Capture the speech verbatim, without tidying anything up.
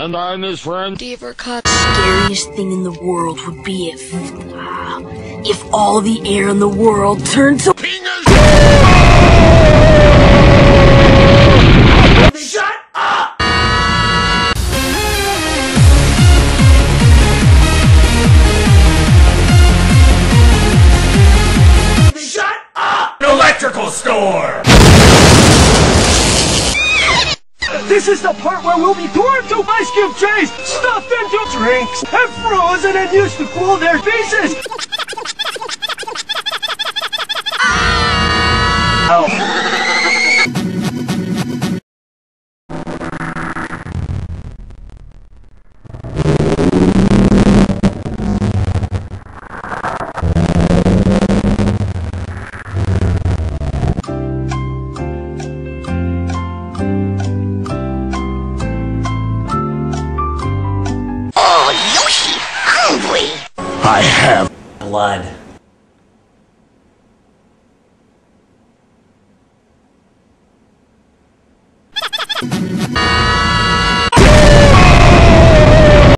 and I'm his friend. Deaver cut. Scariest thing in the world would be if, uh, if all the air in the world turned to Penis! Shut up! Shut up! An electrical store! This is the part where we'll be poured through ice cube trays, stuffed into drinks, and frozen and used to cool their faces! Ow. I have blood. you